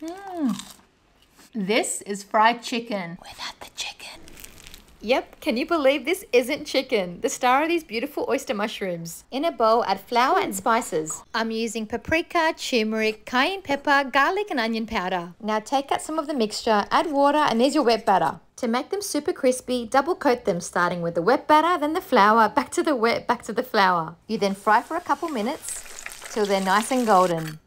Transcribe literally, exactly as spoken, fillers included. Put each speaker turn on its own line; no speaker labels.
Mm. This is fried chicken without the chicken. Yep, can you believe this isn't chicken? The star are these beautiful oyster mushrooms. In a bowl, add flour and spices. I'm using paprika, turmeric, cayenne pepper, garlic and onion powder. Now take out some of the mixture, add water, and there's your wet batter. To make them super crispy, double coat them, starting with the wet batter, then the flour, back to the wet, back to the flour. You then fry for a couple minutes till they're nice and golden.